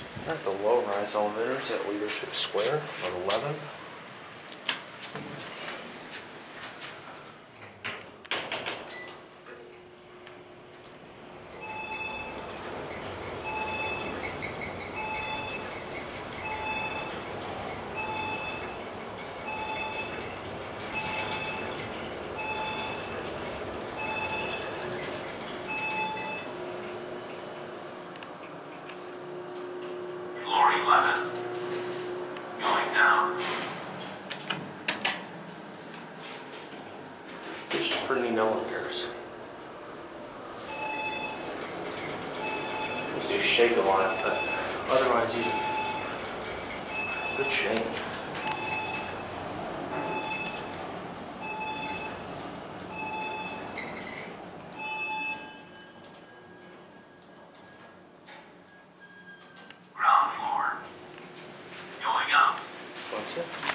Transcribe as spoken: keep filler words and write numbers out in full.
At the low-rise elevators at Leadership Square on eleven. Floor eleven. Going down. There's just pretty no repairs. Just do shake a lot, but otherwise you good shape. Ground floor. Going up. That's it.